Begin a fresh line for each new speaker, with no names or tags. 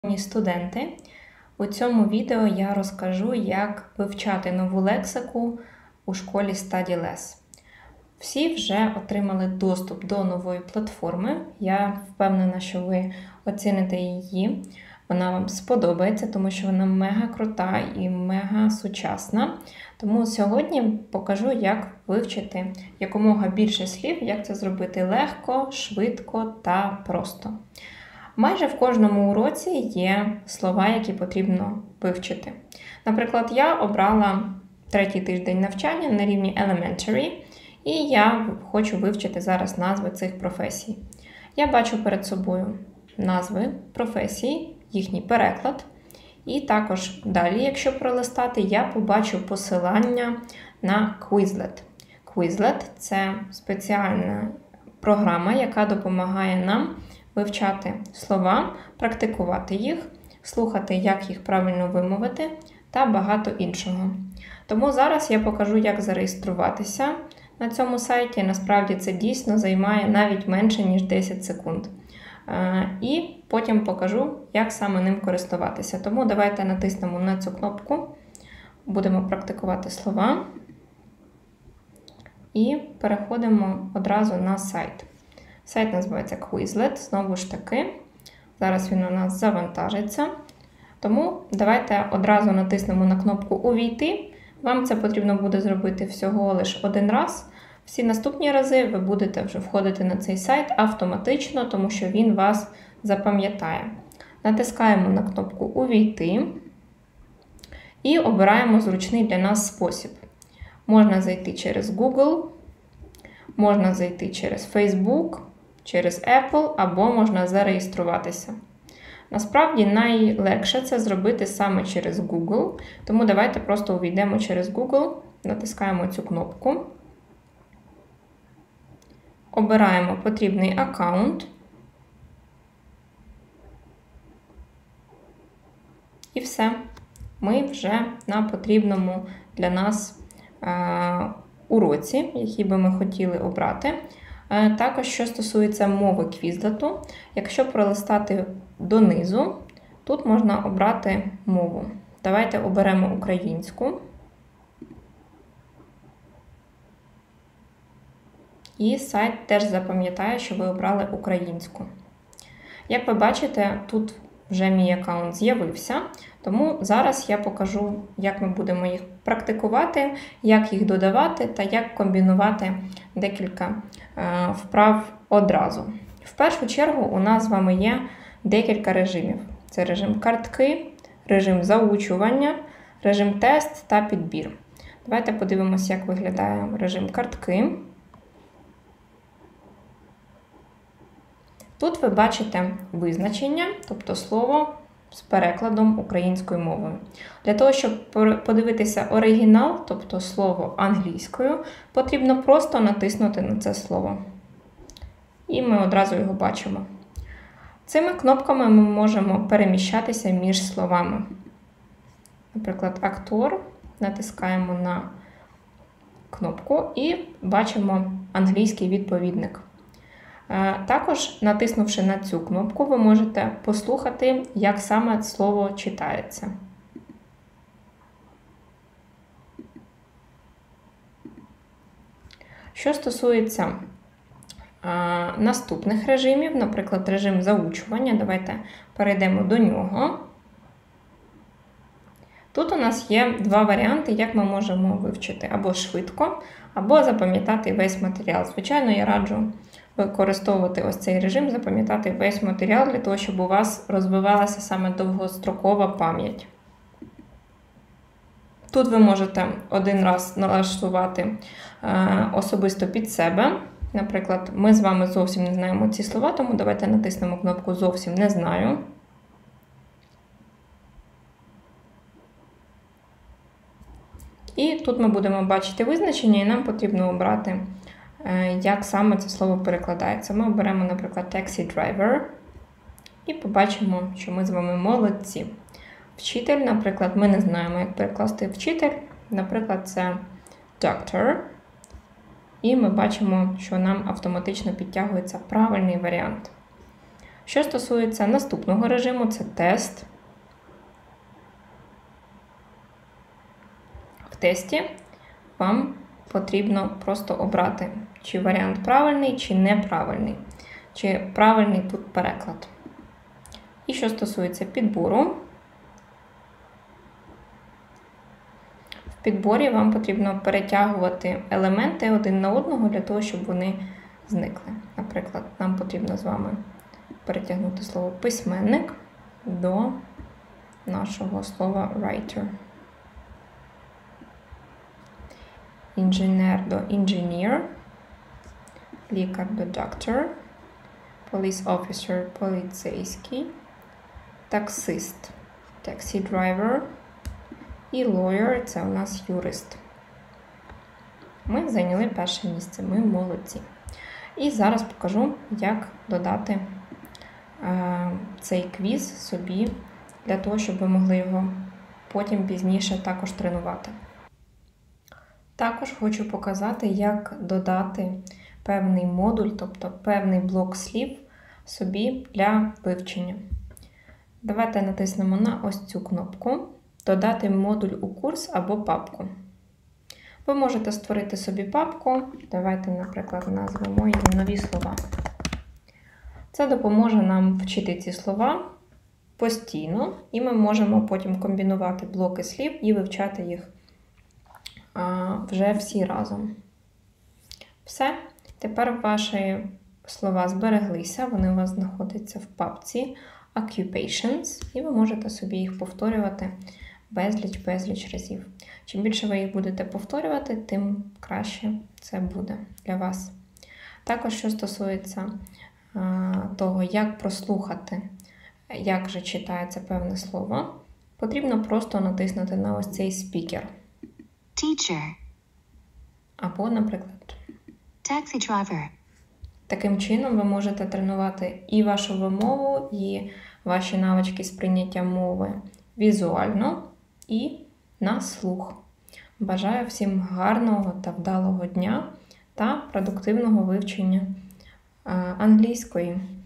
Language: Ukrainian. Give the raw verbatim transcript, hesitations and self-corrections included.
Шановні студенти, у цьому відео я розкажу, як вивчати нову лексику у школі StudyLess. Всі вже отримали доступ до нової платформи. Я впевнена, що ви оціните її. Вона вам сподобається, тому що вона мега крута і мега сучасна. Тому сьогодні покажу, як вивчити якомога більше слів, як це зробити легко, швидко та просто. Майже в кожному уроці є слова, які потрібно вивчити. Наприклад, я обрала третій тиждень навчання на рівні Elementary, і я хочу вивчити зараз назви цих професій. Я бачу перед собою назви професій, їхній переклад. І також далі, якщо пролистати, я побачу посилання на Quizlet. Quizlet – це спеціальна програма, яка допомагає нам вивчати слова, практикувати їх, слухати, як їх правильно вимовити та багато іншого. Тому зараз я покажу, як зареєструватися на цьому сайті. Насправді це дійсно займає навіть менше, ніж десять секунд. І потім покажу, як саме ним користуватися. Тому давайте натиснемо на цю кнопку, будемо практикувати слова і переходимо одразу на сайт. Сайт називається Quizlet, знову ж таки. Зараз він у нас завантажиться. Тому давайте одразу натиснемо на кнопку «Увійти». Вам це потрібно буде зробити всього лише один раз. Всі наступні рази ви будете вже входити на цей сайт автоматично, тому що він вас запам'ятає. Натискаємо на кнопку «Увійти» і обираємо зручний для нас спосіб. Можна зайти через Google, можна зайти через Facebook, через Apple, або можна зареєструватися. Насправді найлегше це зробити саме через Google, тому давайте просто увійдемо через Google, натискаємо цю кнопку, обираємо потрібний аккаунт і все. Ми вже на потрібному для нас е уроці, який би ми хотіли обрати. Також, що стосується мови Quizlet, якщо пролистати донизу, тут можна обрати мову. Давайте оберемо українську. І сайт теж запам'ятає, що ви обрали українську. Як ви бачите, тут вже мій аккаунт з'явився, тому зараз я покажу, як ми будемо їх практикувати, як їх додавати та як комбінувати декілька е, вправ одразу. В першу чергу у нас з вами є декілька режимів. Це режим картки, режим заучування, режим тест та підбір. Давайте подивимося, як виглядає режим картки. Тут ви бачите визначення, тобто слово з перекладом українською мовою. Для того, щоб подивитися оригінал, тобто слово англійською, потрібно просто натиснути на це слово. І ми одразу його бачимо. Цими кнопками ми можемо переміщатися між словами. Наприклад, актор, натискаємо на кнопку і бачимо англійський відповідник. Також, натиснувши на цю кнопку, ви можете послухати, як саме слово читається. Що стосується а, наступних режимів, наприклад, режим заучування, давайте перейдемо до нього. Тут у нас є два варіанти, як ми можемо вивчити або швидко, або запам'ятати весь матеріал. Звичайно, я раджу використовувати ось цей режим, запам'ятати весь матеріал, для того, щоб у вас розвивалася саме довгострокова пам'ять. Тут ви можете один раз налаштувати е, особисто під себе. Наприклад, ми з вами зовсім не знаємо ці слова, тому давайте натиснемо кнопку «Зовсім не знаю». І тут ми будемо бачити визначення, і нам потрібно обрати, як саме це слово перекладається. Ми оберемо, наприклад, taxi driver і побачимо, що ми з вами молодці. Вчитель, наприклад, ми не знаємо, як перекласти вчитель. Наприклад, це doctor. І ми бачимо, що нам автоматично підтягується правильний варіант. Що стосується наступного режиму, це тест. В тесті вам потрібно просто обрати, чи варіант правильний, чи неправильний, чи правильний тут переклад. І що стосується підбору, в підборі вам потрібно перетягувати елементи один на одного для того, щоб вони зникли. Наприклад, нам потрібно з вами перетягнути слово письменник до нашого слова writer. Інженер до engineer, лікар до doctor, police officer – поліцейський, таксист – taxi driver і lawyer – це у нас юрист. Ми зайняли перше місце, ми молодці. І зараз покажу, як додати е, цей квіз собі, для того, щоб ви могли його потім пізніше також тренувати. Також хочу показати, як додати певний модуль, тобто певний блок слів собі для вивчення. Давайте натиснемо на ось цю кнопку «Додати модуль у курс або папку». Ви можете створити собі папку, давайте, наприклад, назвемо її «Нові слова». Це допоможе нам вчити ці слова постійно, і ми можемо потім комбінувати блоки слів і вивчати їх а, вже всі разом. Все. Тепер ваші слова збереглися, вони у вас знаходяться в папці Occupations, і ви можете собі їх повторювати безліч-безліч разів. Чим більше ви їх будете повторювати, тим краще це буде для вас. Також, що стосується а, того, як прослухати, як же читається певне слово, потрібно просто натиснути на ось цей спікер.
Teacher.
Або, наприклад,
Taxi driver.
таким чином ви можете тренувати і вашу вимову, і ваші навички сприйняття мови візуально і на слух. Бажаю всім гарного та вдалого дня та продуктивного вивчення англійської.